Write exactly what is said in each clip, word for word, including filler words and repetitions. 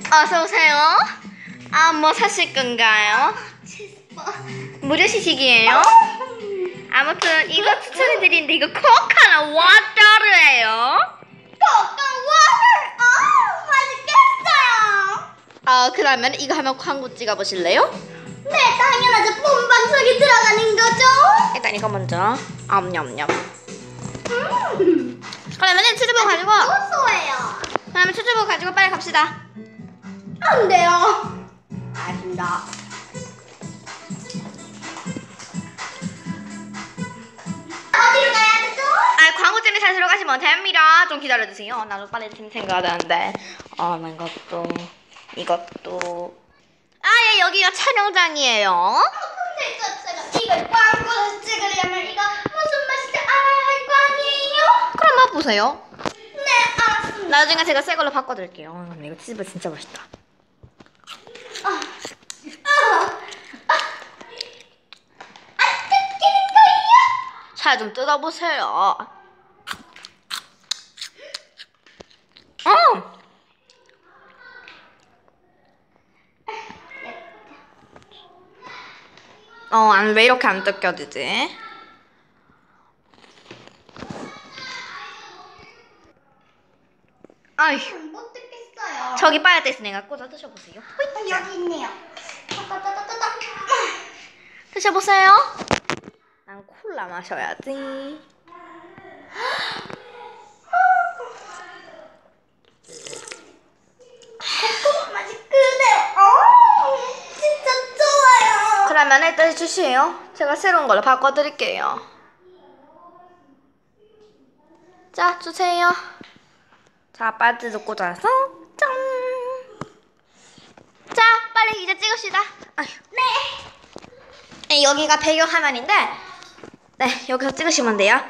어서 오세요. 아, 뭐 사실 건가요? 무료 시식이에요? 아무튼 이거 추천해드리는데 이거 코코넛 워터예요. 코코넛 워터. 아, 맛있겠어요. 어, 그러면 이거 한번 광고 찍어보실래요? 네, 당연하죠. 본방송에 들어가는 거죠. 일단 이거 먼저. 엄냠냠. 음, 그러면 추주부 가지고. 고소해요. 그러면 추주부 가지고 빨리 갑시다. 안 돼요. 알겠습니다. 어디로 가야 되죠? 아, 광고 때문에 잘 들어가시면 됩니다. 좀 기다려주세요. 나도 빨리 생생가야 되는데. 어, 나 이것도, 이것도. 아, 예, 여기가 촬영장이에요. 근데 저 제가 이걸 광고를 찍으려면 이거 무슨 맛인지 알아야 할 거 아니에요? 그럼 맛보세요. 네, 알았습니다. 나중에 제가 새 걸로 바꿔드릴게요. 어, 근데 이거 치즈볼 진짜 맛있다. 아, 아, 아, 안 뜯기는 거예요? 잘 좀 뜯어보세요. 어! 어, 안, 왜 이렇게 안 뜯겨지지? 아이, 못 뜯겠어요. 저기 빨대 있으니까 꽂아 드셔보세요. 아, 여기 있네요. 따따따따따. 드셔보세요. 난 콜라 마셔야지. 코코넛 맛이 그대로. 어, 진짜 좋아요. 그러면 일단 주시에요. 제가 새로운 걸로 바꿔드릴게요. 자, 주세요. 자, 빠지도 꽂아서 짠. 자, 빨리 이제 찍읍시다. 아휴. 네. 네, 여기가 배경 화면인데, 네, 여기서 찍으시면 돼요.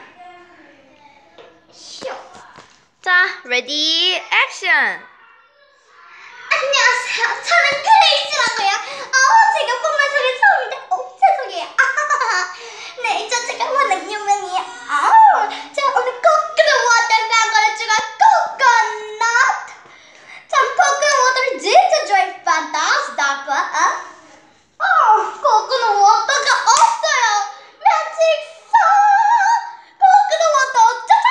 쇼. 자, 레디, 액션. 안녕하세요. 저는 그레이스라고요. 어, 제가 폰만 소리 처음인데, 어, 죄송해요. 아, 네, 저 제가 워낙 유명해요. 아, 제가 오늘 코코넛 워터 광고를 찍어 코코넛. 전 코코넛 워터를 진짜 좋아해. 판타스타고. 어, 어, 코코넛 워터가 없어요. 매직서. 코코넛 워터 짜잔.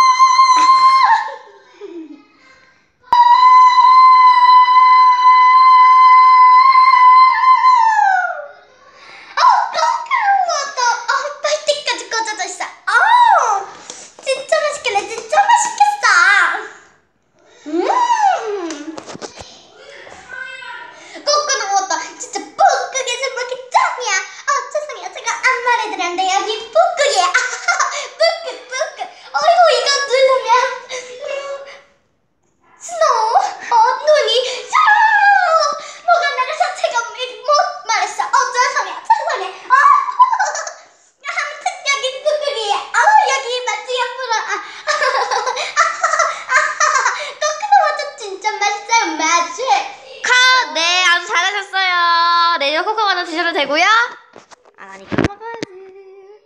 코코넛 드셔도 되고요. 아니까 먹어야지.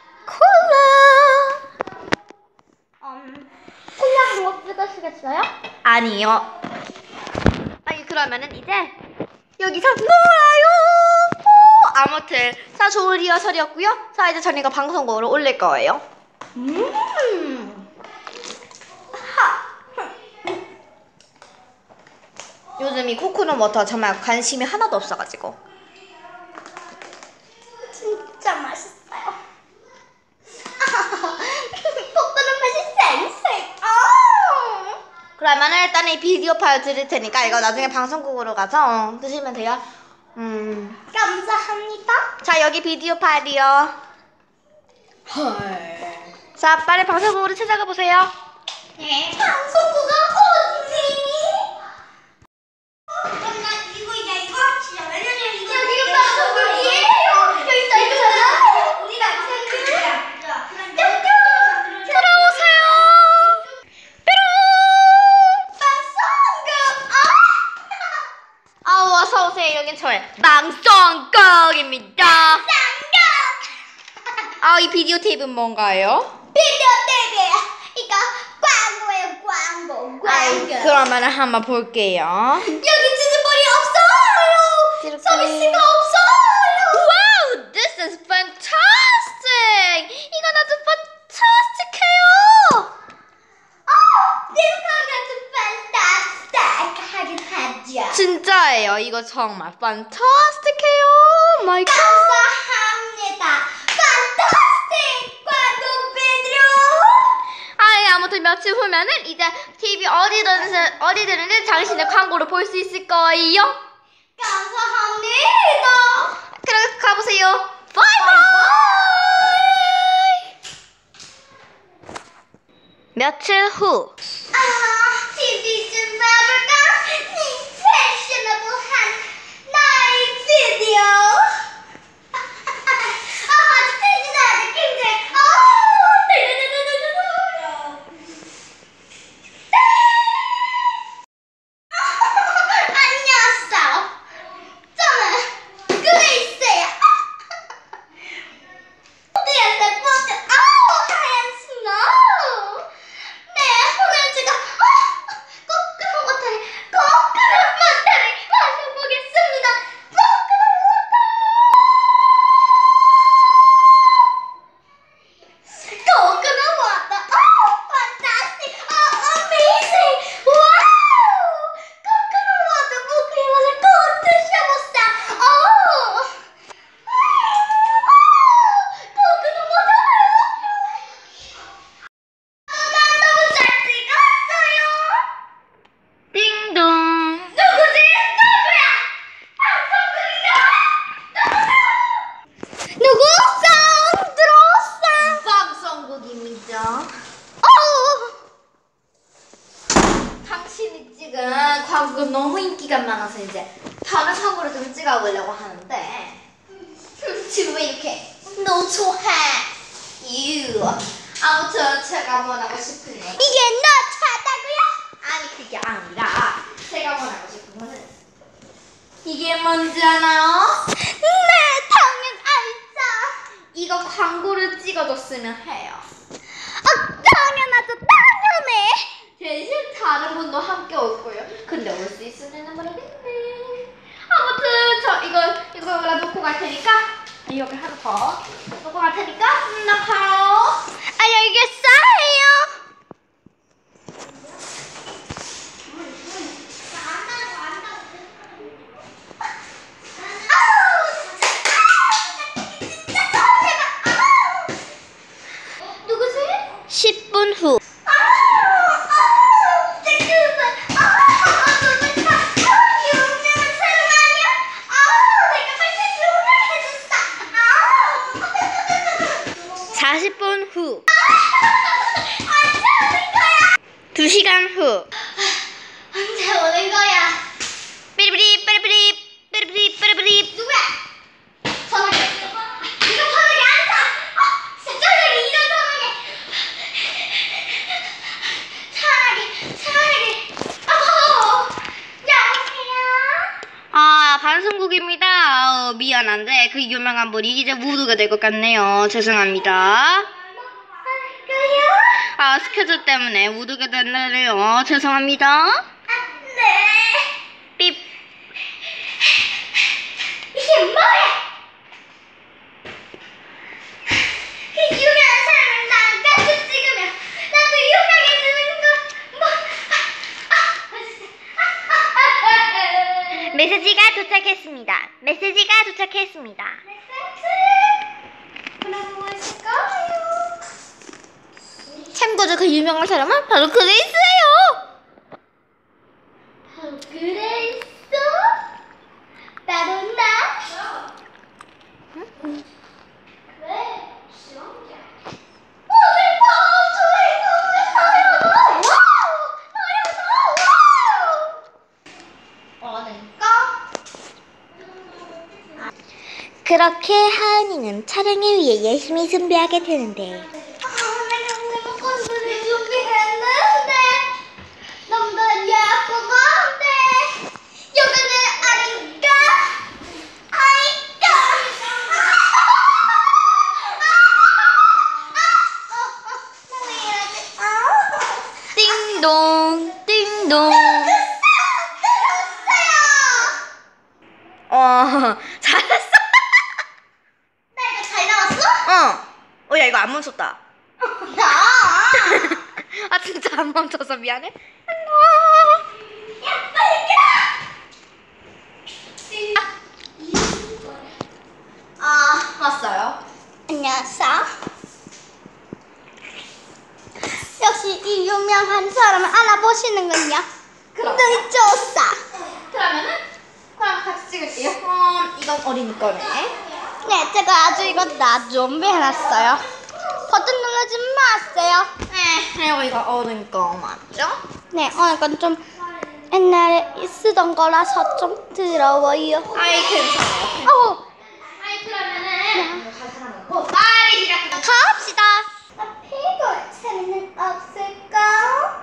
콜라. 음, 콜라 못 찍으시겠어요? 아니요. 아니 그러면은 이제 여기서 놀아요. 오, 아무튼 자 좋은 리허설이었고요. 자 이제 저희가 방송국으로 올릴 거예요. 음. 요즘 이 코코넛 워터 정말 관심이 하나도 없어가지고. 진짜 맛있어요. 코코넛 맛이 쌩쌩. 아. 그러면 일단 이 비디오 파일 드릴 테니까 이거 나중에 방송국으로 가서 드시면 돼요. 음. 감사합니다. 자 여기 비디오 파일이요. 헐. 자 빨리 방송국으로 찾아가 보세요. 네. 방송국가 어디지? 나 이거 이거 이거 여기가 방송국이에요. 여기 있다 있잖아. 우리가 들어오세요. 방송국. 아. 아우 어서 오세요. 여긴 저의 방송국입니다. 방송국. 아 이 비디오 테이프는 뭔가요? 비디오 테이프예요. 이거 광고예요. 광고. 광고. 그러면 한번 볼게요. 여기 이거 정말 판타스틱해요. 마이 갓. 감사합니다. 판타스틱 관광비디오. 아이 아무튼 며칠 후면은 이제 티비 어디든 어디든 당신의 광고를 볼 수 있을 거예요. 감사합니다. 그럼 가보세요. 바이바이. 며칠 후. 아, 티비 좀 봐볼까? 이 패셔너블한 나의 비디오. 아, 아직 되지도 않아. 굉장히. 아, 안녕하세요. 저는 그레이스예요. 어디에 내 버튼? 아우, 하얀 스노우. 네, 오늘 제가 어, 거꾸로 모터리, 거꾸로 모터리 마셔보겠습니다. 거꾸로 모터. 거꾸로 모터. 어, fantastic. 어, amazing. 와우. 거꾸로 모터 무크에 와서 꼭 드셔보세요. 어. 거꾸로 모터. 난 너무 잘 찍었어요. 띵동. 누구지? 누구야? 방송국이다. 누구? 사운드 들어왔어. 방송국입니다. 어우. 당신이 찍은 광고 너무 인기가 많아서 이제 다른 광고를 좀 찍어보려고 하는데 지금 왜 이렇게 노초해? 유. 아무튼 제가 원하고 싶은 건 이게 너 차다고요? 아니 그게 아니라 제가 원하고 싶은 거는 이게 뭔지 아나요? 네, 당연 알죠. 이거 광고를 찍어줬으면 해요. 어, 당연하죠. 당연해. 대신 다른 분도 함께 올 거예요. 근데 올 수 있을지는 모르겠네. 아무튼 저 이거 이거 놓고 갈 테니까 여기 하나 더 놓고 갈 테니까 음, 나 가요. 알겠어요. 누구세요? 십 분 후. 사십 분 후. 두 시간 후. 언제 오는 거야? 삐리삐리 삐리삐리 삐리삐리 삐리삐리. 누구야? 전화기 왔어. 이거 전화기 안 타. 어, 진짜 전화기 이런 전화기. 전화기, 전화기. 어, 여보세요. 아 방송국입니다. 어, 미안한데 그 유명한 분이 이제 무드가 될 것 같네요. 죄송합니다. 그래요? 아 스케줄 때문에 무드가 됐네요. 죄송합니다. 아, 네. 삐. 이게 뭐야? 그 유명한 사람을 나랑 같이 찍으면 나도 유명해지는 거 뭐? 아, 아, 아, 아. 메시지가 도착했습니다. 메시지가 도착했습니다. 그럼 무엇일까요? 참고로 그 유명한 사람은 바로 그레이스예요. 바로 그래 있어? 나도 나? 응? 그래, 시원해. 오늘 밤 저에서 하여도 와우! 하여도 와우! 어딜까? 그렇게 하은이는 촬영을 위해 열심히 준비하게 되는데 아, 내가 오늘 건들을 준비했는데 너무 예쁘고 한데 여기는 아닌가? 아이까? 띵동 띵동. 들었어요! 어 잘했어. 나 이거 잘 나왔어? 어. 어 야 이거 안 멈췄다. 야! 아 진짜 안 멈춰서 미안해. 야, 빨리 가! 반갑어요. 안녕하세요. 역시 이 유명한 사람을 알아보시는군요. 그럼. 눈이 좋사. 그러면은 그럼 같이 찍을게요. 어, 이건 어린이 거네. 네, 제가 아주 이거 다 준비해놨어요. 버튼 누르지 마세요. 네, 그리고 이거 어른이 거 맞죠? 네, 오늘 건 좀 옛날에 쓰던 거라서 좀 더러워요. 아이 괜찮아요. 어우, 아이 그러면은 이거 잘 살아놓고 빨리 시작해. 가봅시다. 나 피고 재미는 없을까?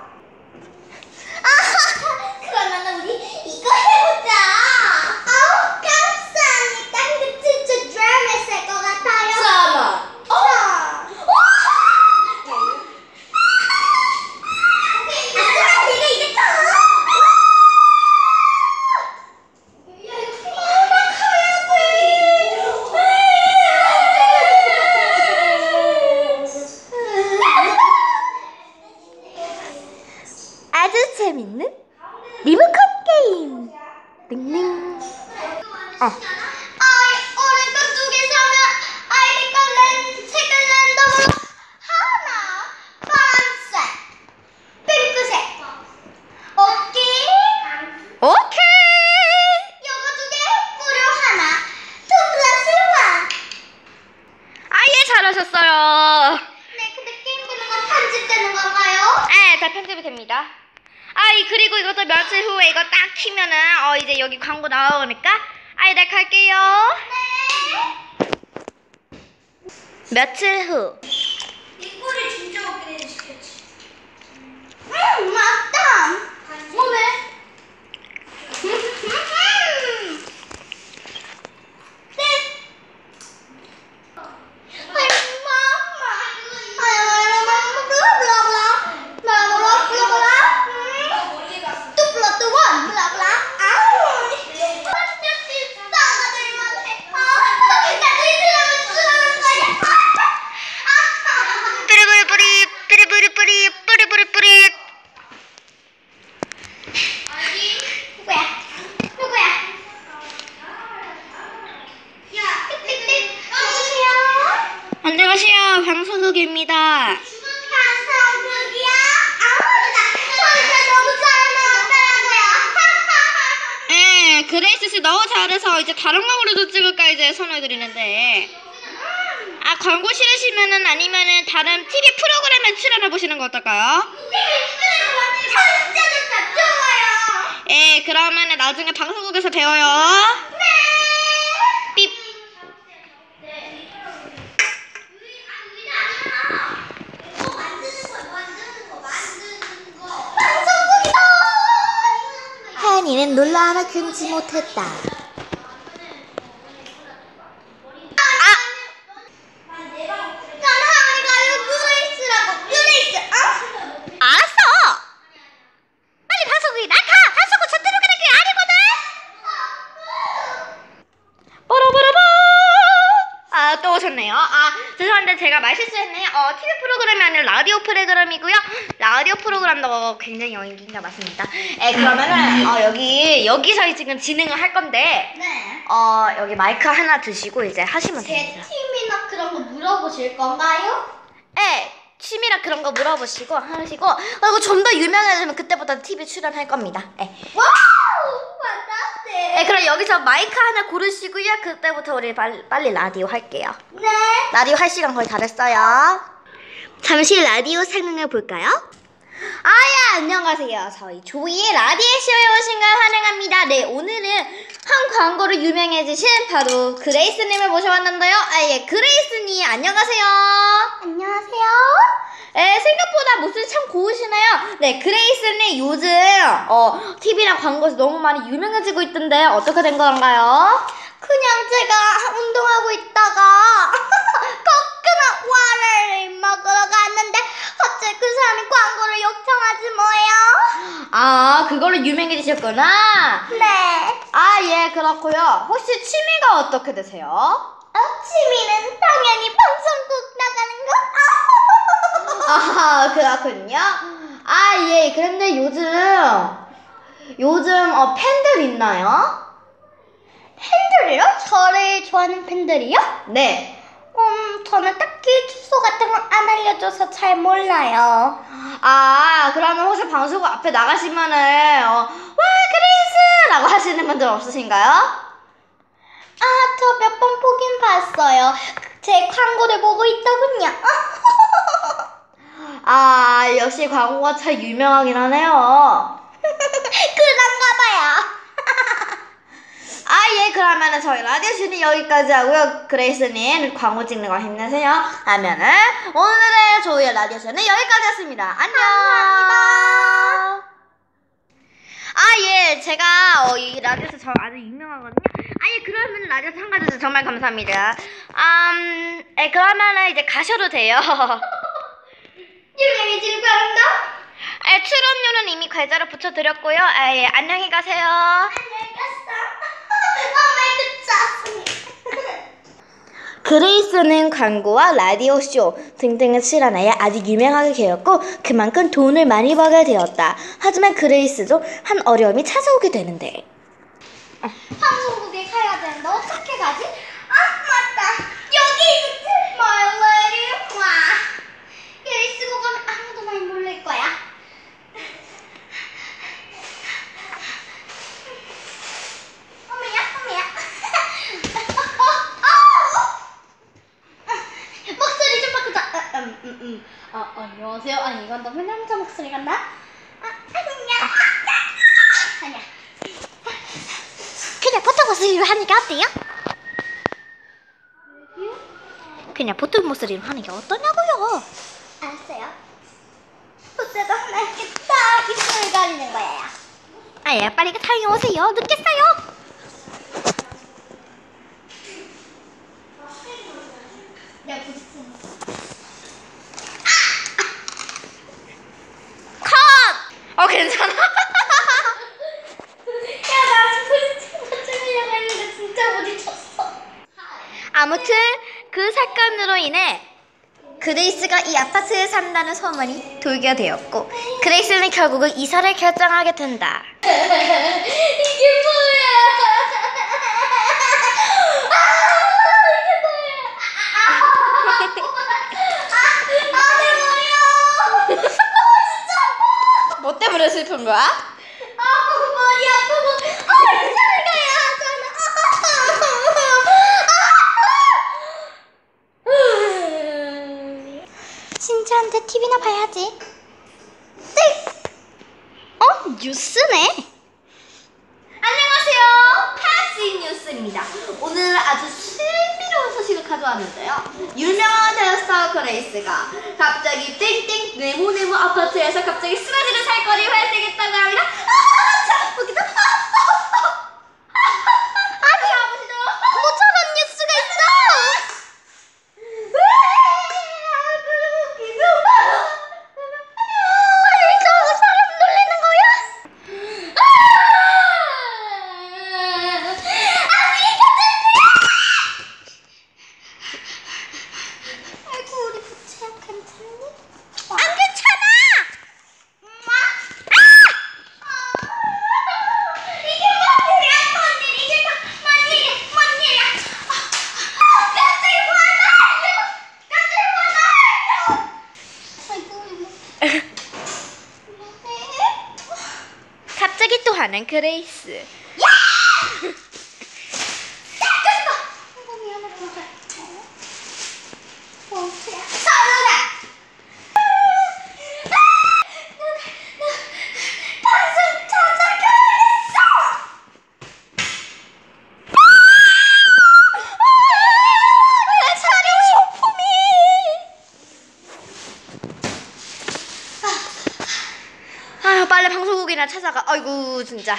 아하, 그러면 우리 이거 해보자. 아우, 감사합니다. 이거 진짜 드라마 쓸 것 같아요. 드라마. 어? 아, 내가 이겼다. 아주 재밌는 리모컨 게임. 띵띵. 어. 아이, 오늘 거 두 개 사면 아이디 거 랜, 색을 랜덤으로 하나. 파란색, 핑크색. 오케이. 오케이. 요거 두 개, 무료 하나. 투 플러스 원. 아예 잘하셨어요. 네, 근데 게임 되는 건 편집되는 건가요? 네, 다 편집이 됩니다. 아이 그리고 이것도 며칠 후에 이거 딱 키면은 어 이제 여기 광고 나오니까 아이 네 갈게요. 네. 며칠 후. 이 꼴을 진짜 웃기게 해주시겠지. 음, 맞다. 뭐네? 뿌리뿌리뿌리 뿌리뿌리뿌리 뿌리뿌리뿌리. 누구야? 누구야? 야, 띡띡띡. 여보세요? 안녕하세요, 방송국입니다. 방송국이야? 아우, 나 저희가 너무 잘나왔더라고요. 네, 그레이스 씨 너무 잘해서 이제 다른 광고로도 찍을까 이제 선호해드리는데. 아 광고 싫으시면은 아니면은 다른 티비 프로그램에 출연해 보시는 거 어떨까요? 진짜 좋다. 좋아요. 예, 그러면은 나중에 방송국에서 배워요. 네. 삐. 하연이는 놀라 하나 금치 못했다. 난 하은이가 이거 그레이스라고. 그레이스, 어? 알았어. 빨리 방송국에 나가. 방송국 저 들어가는 게 아니거든. 뽀로뽀로뽀. 아, 또 오셨네요. 아, 죄송한데 제가 말 실수했네요. 어, 티비 프로그램이 아니라 라디오 프로그램이고요. 라디오 프로그램도 굉장히 인기가 많습니다. 예, 그러면은 어, 여기 여기서 지금 진행을 할 건데 네. 어, 여기 마이크 하나 드시고 이제 하시면 제 됩니다. 팀이나 그런 거 물어보실 건가요? 예, 취미나 그런 거 물어보시고 하시고 그리고 좀 더 유명해지면 그때부터 티비 출연할 겁니다. 예. 와우! fantastic. 예, 그럼 여기서 마이크 하나 고르시고요. 그때부터 우리 빨리, 빨리 라디오 할게요. 네. 라디오 할 시간 거의 다 됐어요. 잠시 라디오 상황을 볼까요? 아야, 안녕하세요. 저희 조이의 라디오 쇼에 오신 걸 환영합니다. 네, 오늘은 한 광고로 유명해지신 바로 그레이스님을 모셔왔는데요. 아, 예, 그레이스님 안녕하세요. 안녕하세요. 네, 생각보다 목소리 참 고우시네요. 네, 그레이스님 요즘 어 티비랑 광고에서 너무 많이 유명해지고 있던데 어떻게 된 건가요? 그냥 제가 운동하고 있다가 코코넛 와터를 먹으러 갔는데 갑자기 그 사람이 광고를 요청하지 뭐예요? 아, 그걸로 유명해지셨구나. 네. 아, 예, 그렇고요. 혹시 취미가 어떻게 되세요? 어, 취미는 당연히 방송국 나가는 거. 아하, 그렇군요. 아, 예, 그런데 요즘 요즘 어 팬들 있나요? 팬들이요? 저를 좋아하는 팬들이요? 네. 음, 저는 딱히 주소 같은 건 안 알려줘서 잘 몰라요. 아, 그러면 혹시 방송국 앞에 나가시면은 어, 와 그레이스라고 하시는 분들 없으신가요? 아, 저 몇 번 보긴 봤어요. 제 광고를 보고 있더군요. 아, 역시 광고가 참 유명하긴 하네요. 그런가 봐요. 아, 예, 그러면은 저희 라디오쇼는 여기까지 하고요. 그레이스님, 광고 찍는 거 힘내세요. 하면은, 오늘의 저희 라디오쇼는 여기까지였습니다. 안녕! 감사합니다. 아, 예, 제가, 어, 이 라디오쇼 저 아주 유명하거든요. 아, 예, 그러면 라디오쇼 참가해주셔서 정말 감사합니다. 음, 예, 그러면은 이제 가셔도 돼요. 유명해지는 바란다. 예, 출연료는 이미 계좌로 붙여드렸고요. 아, 예, 안녕히 가세요. 안녕히 갔어. 어메 그 그레이스는 광고와 라디오쇼 등등을 출연하여 아주 유명하게 되었고 그만큼 돈을 많이 벌게 되었다. 하지만 그레이스도 한 어려움이 찾아오게 되는데 방송국에 가야 되는데 어떻게 가지? 아 맞다. 여기 있지. My lady. 와. 여기 쓰고 가면 아무도 날 모를 거야. 어머야, 어머야. 목소리 좀 바꾸자. 어, 음, 음, 음. 어, 안녕하세요. 아니 이건 너무 남자 목소리 같나? 아, 안녕. 아니야. 그냥 보통 목소리로 하는 게 어때요? 그냥 보통 목소리로 하는 게 어떠냐고요? 알았어요. 그때도 하나 이렇게 딱 입술을 가리는 거예요. 아예 빨리 타요 오세요. 늦겠어요. 야, 부딪히는 거. 컷! 어 괜찮아? 야, 나 부딪히는 거 찍으려고 했는데 진짜 부딪혔어. 아무튼 그 사건으로 인해 그레이스가 이 아파트에 산다는 소문이 돌게 되었고 그레이스는 결국은 이사를 결정하게 된다. 이게 뭐야? 아, 이게 뭐야? 아, 아, 내 머리야. 아, 진짜. 뭐 때문에 슬픈 거야? 아, 머리 아프고. 아, 이상한 거야. 진주한테 티비나 봐야지. 네. 어? 뉴스네? 안녕하세요. 패시 뉴스입니다. 오늘은 아주 신비로운 소식을 가져왔는데요. 유명한 대스타 그레이스가 갑자기 땡땡 네모네모 아파트에서 갑자기 쓰러지는 사건이 발생했다고 합니다. 아, 자, 여기도 아니, 아버지도 뭐 저런 뉴스가 있어? 아니, 저 사람 놀리는 거야? 아이고, 우리 부채야 괜찮니? 안 괜찮아! 엄마? 이게 뭔 일이야? 뭔 일? 이게 다 뭔 일이야? 뭔 일이야? 아, 갑자기 화나요! 갑자기 화나요! 아이고, 이거. 갑자기 또 하는 그레이스. 아, 빨리 방송국이나 찾아가. 아이고 진짜.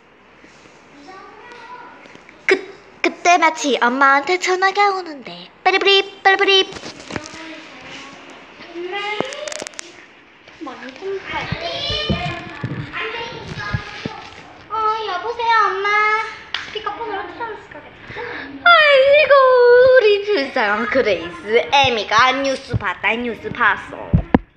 그 그때 마치 엄마한테 전화가 오는데 빠리브리 빠리브리. 많이 좀 어, 여보세요, 엄마. 스피커폰으로 틀어놨을 거겠지? 아이고 우리 불쌍한 그레이스. 에미가 뉴스 봤다. 뉴스 봤어.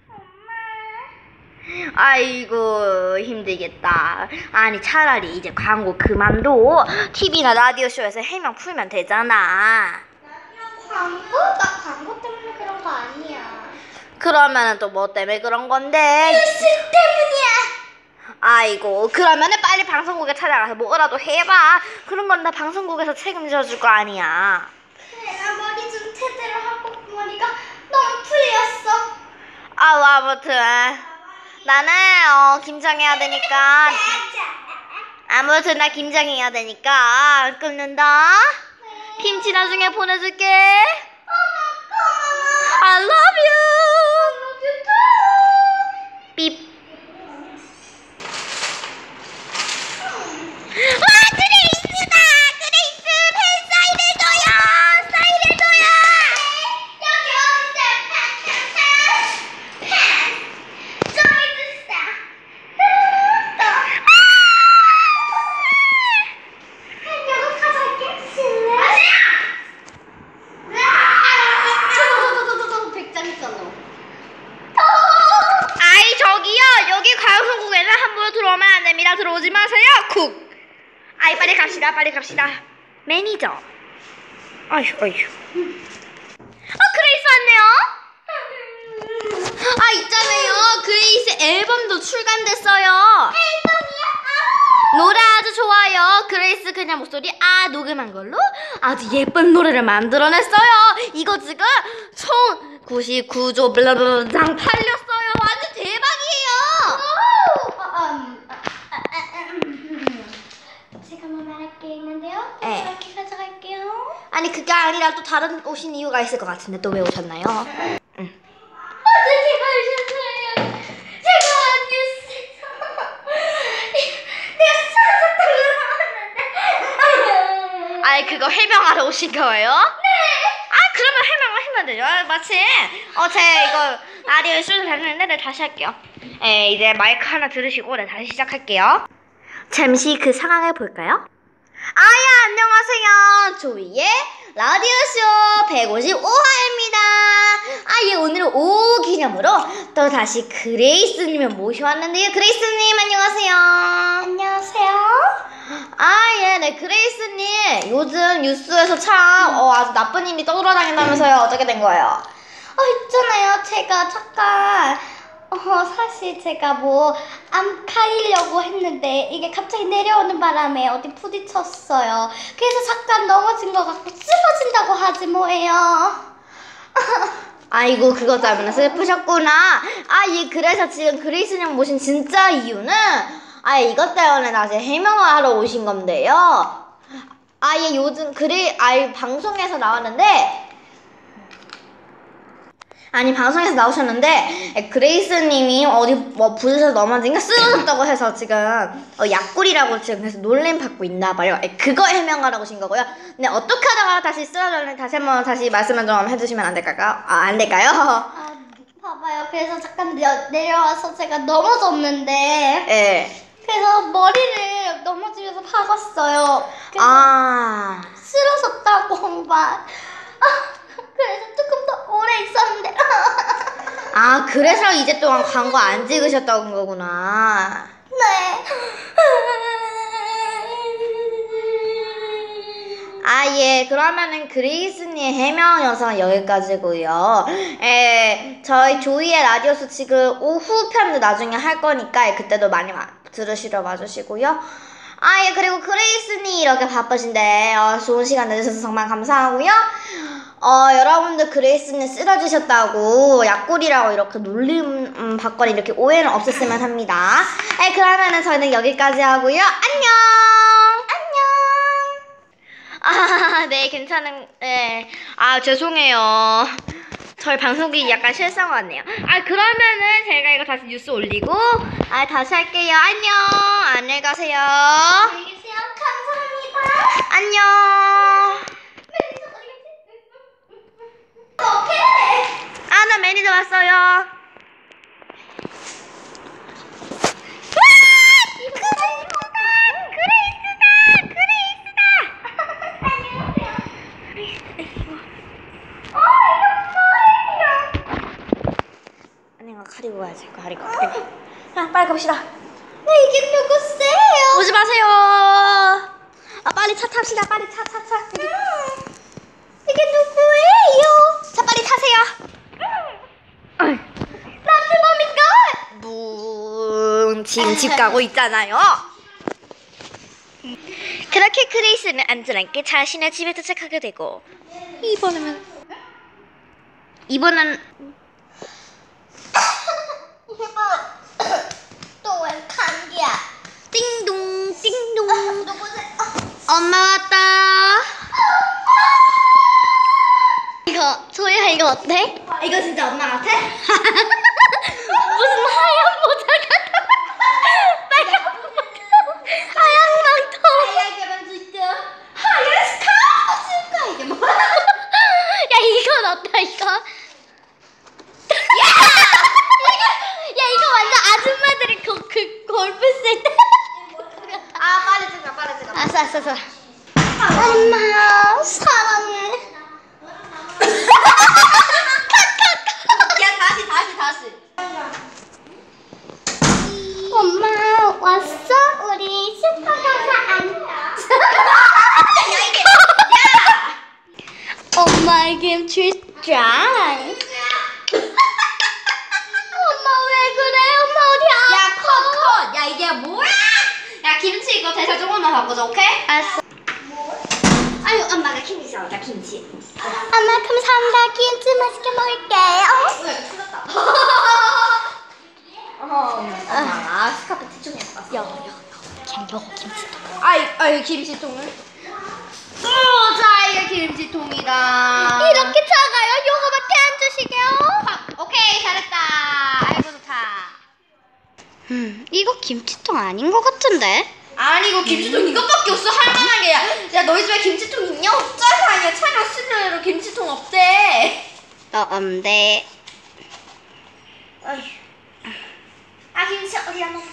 아이고 힘들겠다. 아니 차라리 이제 광고 그만둬. 티비나 라디오쇼에서 해명 풀면 되잖아. 광고? 나 광고 때문에 그런 거 아니야. 그러면은 또 뭐 때문에 그런 건데? 뉴스 때문이야. 아이고, 그러면은 빨리 방송국에 찾아가서 뭐라도 해봐. 그런 건 나 방송국에서 책임져 줄 거 아니야. 내가 머리 좀 제대로 하고 머리가 너무 풀렸어. 아우, 아무튼 나는 어, 김장해야 되니까. 아무튼 나 김장해야 되니까 끊는다. 김치 나중에 보내줄게. I love you. 삐. 와, 그레이스다. 그레이스 팬 사인해줘요. 사인해줘요. 여기 어딨어? 펜, 펜, 펜. 좀 있었어. 또. 펜 이거 가져갈게. 실례. 백장 있었노. 아이, 저기요. 여기 가요성국에는 함부로 들어오면 안 됩니다. 들어오지 마세요. 쿡. 아이, 빨리 갑시다. 빨리 갑시다. 매니저. 아휴, 아휴. 어, 그레이스 왔네요. 아, 있잖아요. 그레이스 앨범도 출간됐어요. 노래 아주 좋아요. 그레이스 그냥 목소리 아 녹음한 걸로 아주 예쁜 노래를 만들어냈어요. 이거 지금 총 구십구 조 블라블라장 팔렸어요. 완전 대박이에요. 제가 뭐 말할 게 있는데요. 네. 이렇게 가져갈게요. 아니, 그게 아니라 또 다른 오신 이유가 있을 것 같은데 또 왜 오셨나요? 응. 어떻게 가셨어요? 제가 뉴스에서 내가 수상했다고 나왔는데. 아니, 그거 해명하러 오신 거예요? 네. 아, 그러면 해명을 하면 되죠. 아, 마침 어, 제 이거 라디오에 수술 했는데 네, 다시 할게요. 에, 이제 마이크 하나 들으시고 네, 다시 시작할게요. 잠시 그 상황을 볼까요? 아야, 안녕하세요. 조이의 라디오쇼 백오십오 화입니다. 아, 예, 오늘은 오 기념으로 또 다시 그레이스님을 모셔왔는데요. 그레이스님, 안녕하세요. 안녕하세요. 아, 예, 네, 그레이스님. 요즘 뉴스에서 참, 어, 아주 나쁜 일이 떠돌아다닌다면서요. 어떻게 된 거예요? 어, 있잖아요. 제가 잠깐 어, 사실 제가 뭐 안 가리려고 했는데 이게 갑자기 내려오는 바람에 어디 부딪혔어요. 그래서 잠깐 넘어진 것 같고 쓰러진다고 하지 뭐예요. 아이고, 그것 때문에 슬프셨구나. 아, 예, 그래서 지금 그레이스님 모신 진짜 이유는 아, 이것 때문에 다시 해명을 하러 오신 건데요. 아, 예, 요즘 그레, 아, 방송에서 나왔는데 아니, 방송에서 나오셨는데 그레이스님이 어디 뭐 부딪혀서 넘어진가 쓰러졌다고 해서 지금 어, 약골이라고 지금 해서 놀림 받고 있나 봐요. 그거 해명하러 오신 거고요. 근데 어떻게 하다가 다시 쓰러졌는지 다시 한번 다시 말씀을 좀 해주시면 안 될까요? 아, 안 될까요? 아, 봐봐요. 그래서 잠깐 내, 내려와서 제가 넘어졌는데 예. 그래서 머리를 넘어지면서 박았어요. 그래서 아. 쓰러졌다고 막. 그래서 조금 더 오래 있었는데. 아, 그래서 이제 동안 광고 안 찍으셨던 거구나. 네. 아, 예. 그러면은 그레이스님 해명 영상은 여기까지고요. 예, 저희 조이의 라디오스 지금 오후 편도 나중에 할 거니까 그때도 많이 와, 들으시러 와주시고요. 아, 예. 그리고 그레이스님 이렇게 바쁘신데 어, 좋은 시간 내주셔서 정말 감사하고요. 어, 여러분들 그레이스님 쓰러지셨다고 약골이라고 이렇게 놀림 음, 받거나 이렇게 오해는 없었으면 합니다. 네, 그러면은 저희는 여기까지 하고요. 안녕! 안녕! 아, 네, 괜찮은, 네. 아, 죄송해요. 저희 방송국이 약간 실상 같네요. 아, 그러면은 제가 이거 다시 뉴스 올리고, 아, 다시 할게요. 안녕! 안녕히 가세요. 안녕히 계세요. 감사합니다. 안녕! 오케이. 아, 나 매니저 왔어요. 와! 그레이스다! 그레이스다! 그레이스다! 어, 이거 뭐예요? 아니, 이거 가리고 가야지. 이거 가리고. 가리고. 자, 빨리 갑시다. 네, 이게 누구세요? 오지 마세요. 아, 빨리 차 탑시다. 빨리 차, 차, 차. 음, 이게 누구예요? 자, 빨리 타세요. 남들 뭡니까? 문 지금 집 가고 있잖아요. 그렇게 그레이스는 안전하게 자신의 집에 도착하게 되고 이번에는 이번엔 이번 또웬 감기야. 띵동 띵동 누구세요? 엄마 왔다. 이거 소희야 이거 어때? 이거 진짜 엄마 같아? 무슨 하얀 모자 같아. 빨간 모자. 하얀 망토. 하얗게 만질게. 하얀 스카프 줄까 이게 뭐야? 야 이건 어때 이거? 야! 야 이거 완전 아줌마들이 그, 그 골프 쓸 때. 아 빨리 찍어 빨리 찍어. 알았어 알았어 알았어. 엄마 사랑해. 야 다시 다시 다시. 엄마 왔어? 우리 슈퍼 가서 앉자. 야 이게 야. 엄마에게 출장. 엄마 왜 그래? 엄마 어디 아파? 야 컷 컷. 야 이게 뭐야? 야 김치 이거 대사 조금만 바꾸자 오케이? 알았어. 아유 엄마가 김치 사왔다 김치. 엄마 감사합니다. 김치 맛있게 먹을게요. 왜 틀렸다. 어 엄마가 스카프 대충 했어. 여여 그냥 요 김치통. 아이 아이 김치통을. 오자 이게 김치통이다. 이렇게 작아요? 요거밖에 안 주시게요? 컷. 오케이 잘했다. 아이고 좋다. 음 이거 김치통 아닌 것 같은데? 아니 이거 김치통 이것밖에 없어 할만한 게. 야, 야 너희 집에 김치통 있냐? 없잖아. 야 차가 쓰레로 김치통 없대. 어 엄데. 아휴. 아 김치 어디야 너?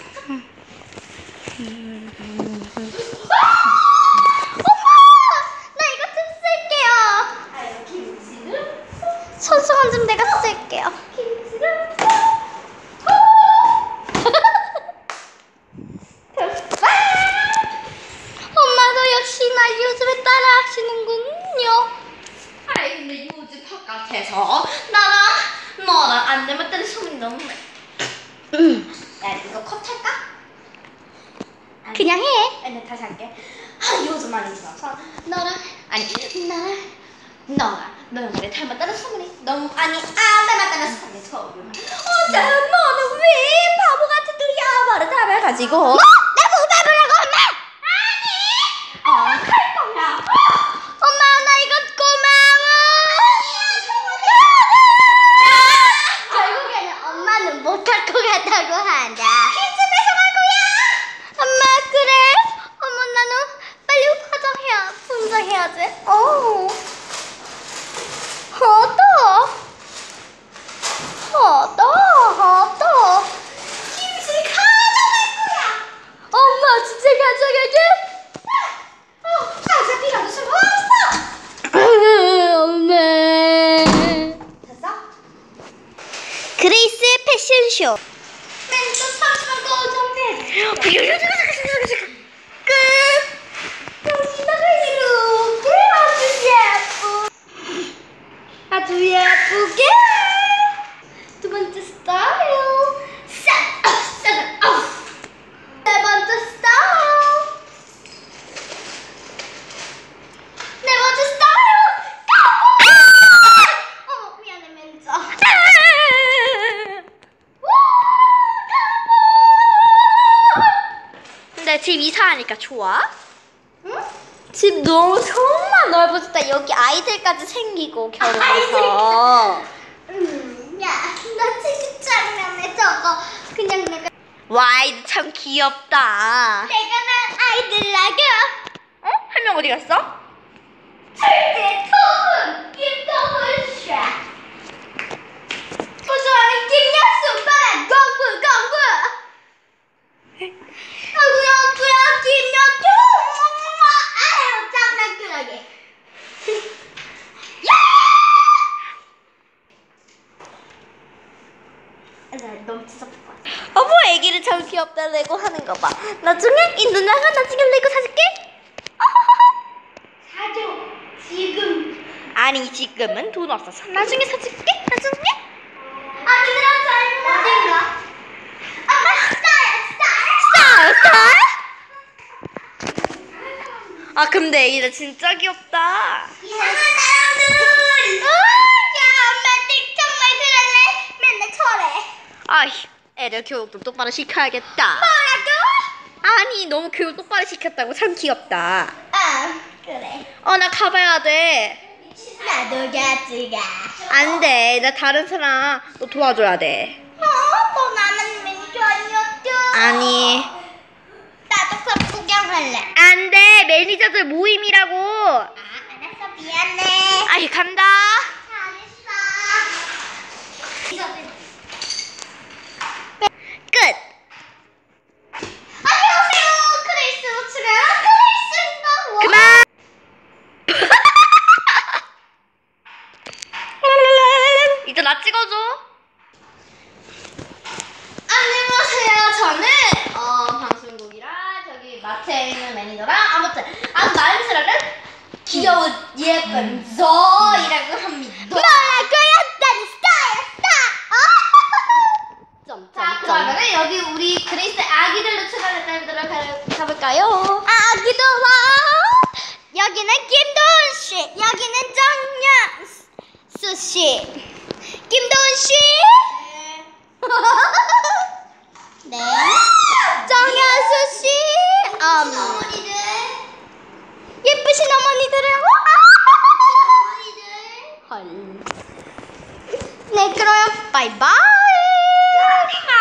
나 이거 좀 쓸게요. 아유 김치를 손수건 좀 내가 쓸게요. 김치를. 엄마도 역시 날 요즘에 따라 하시는군요. 아이 근데 요즘 바깥에서 나랑 너랑 안 닮았다는 소문이 너무 많아. 야 이거 컷 할까? 아니, 그냥 해. 아니 다시 할게. 아 요즘 많이 들어서 너랑 아니 나 너랑 너랑 나를 닮았다는 소문이 너무 아니 안 닮았다는 소문이 소문. 어째 너는 왜 바보 같은 그 야바를 닮아가지고? 뭐? 나 뭐 닮으라고 엄마? 어, 할 거야. 엄마 나 이거 고마워. 결국에는 엄마는 못할 것 같다고 한다. 김치 배송할 거야. 엄마 그래? 어머 나는 빨리 화장해야 분장해야지. 어. 허더. 허더 허더. 김치 가져갈 거야. 엄마 진짜 가져가게? 어, 가자비라도 쓰고 왔어. 엄마. 됐어? 그레이스의 패션쇼. 멘트 삼성 고정돼. 끝. 여기다가 이렇게 아주 예쁘. 아주 예쁘게. 두 번째 스타일. 싹. 싹. 어. 네 번째 스타일. 네 번째 스타일. 어머 미안해 멘트. 근데 집 이사하니까 좋아? 응? 집 너무 정말 넓어졌다. 여기 아이들까지 생기고 결혼해서. 음, 야, 나 지금 장난해 저거. 그냥 내가 와이 참 귀엽다. 내가 난 아이들 낙여. 어? 한 명 어디 갔어? 절대 토은 김토은 샤. 부조하는 김약수 반 공부 공부. 아구야 아구야 김약수. 아유 장난꾸러기. 야! 나 너무 진짜 어머 애기를 참 귀엽다 레고 하는 거 봐. 나중에 이 누나가 나중에 레고 사줄게. 사줘 지금. 아니 아니 지금은 돈 없어서 나중에 사줄게. 나중에. 아기들아 잘 나중가. 엄마 스타일 스타일 스타일. 스타일. 아 근데 이제 진짜 귀엽다. 이상한 사람들. 야 엄마 정말 그럴래? 맨날 저래. 아이 애들 교육 좀 똑바로 시켜야겠다. 뭐라고? 아니 너무 교육 똑바로 시켰다고. 참 귀엽다. 아 그래. 어 나 가봐야 돼. 나도 같이 가. 안 돼. 나 다른 사람 너 도와줘야 돼. 어? 또 나만 매니저 아니었죠? 아니 나도 그럼 구경할래. 안 돼. 매니저들 모임이라고. 아 알았어 미안해. 아이 간다. 잘했어. 끝. 안녕하세요. 크리스마스가 크리스마스. 그만. 이제 나 찍어줘. 안녕하세요. 저는 어 방송국이랑 저기 마트에 있는 매니저랑 아무튼 아주 마음스러운 귀여운 예쁜 저이라고 합니다. 뭐라고요? 난 스타일 스타. 자, 그러면은 여기 우리 그레이스 아기들로 출연했다는 데로 가- 가볼까요? 아기들아. 여기는 김도훈 씨. 여기는 정연수 씨. 김도훈 씨. 네. 정연수 씨. 음. 어머니들. 예쁘신 어머니들은. 어머니들. 헐. 네, 그럼 바이바이.